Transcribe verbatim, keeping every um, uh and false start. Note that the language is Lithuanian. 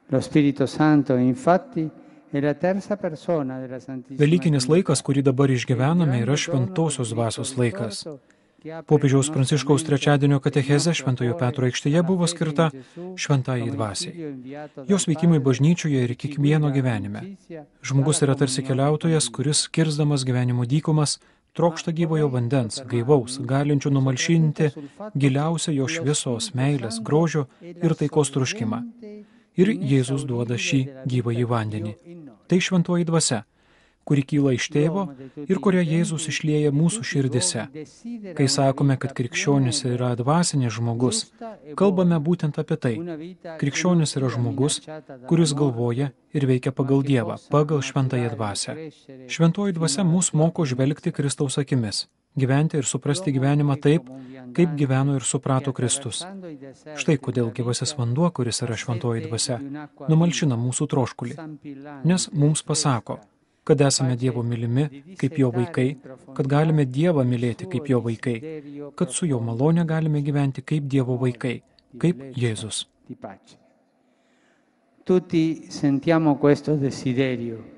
Lo Spirito Santo, infatti, è la terza persona della Santissima Velykinis Trinità. laikas, kurį dabar išgyvename, yra šventosios dvasios laikas. Popiežiaus Pranciškaus trečiadienio katechezė Šventojo Petro aikštėje buvo skirta šventajai dvasiai. Jos veikimai bažnyčioje ir kiekvieno gyvenime. Žmogus yra tarsi keliautojas, kuris, kirsdamas gyvenimo dykumas, trokšta gyvojo vandens, gaivaus, galinčių numalšinti giliausią jo šviesos, meilės, grožio ir taikos troškimą. Ir Jėzus duoda šį gyvąjį vandenį. Tai šventoji dvasia, kuri kyla iš tėvo ir kurią Jėzus išlieja mūsų širdise. Kai sakome, kad krikščionis yra dvasinis žmogus, kalbame būtent apie tai. Krikščionis yra žmogus, kuris galvoja ir veikia pagal Dievą, pagal šventąją dvasią. Šventoji dvasia mus moko žvelgti Kristaus akimis, gyventi ir suprasti gyvenimą taip, kaip gyveno ir suprato Kristus. Štai kodėl gyvasis vanduo, kuris yra šventoji dvasia, numalšina mūsų troškulį, nes mums pasako, kad esame Dievo mylimi kaip jo vaikai, kad galime Dievą mylėti kaip jo vaikai, kad su jo malone galime gyventi kaip Dievo vaikai, kaip Jėzus. Tutti sentiamo questo desiderio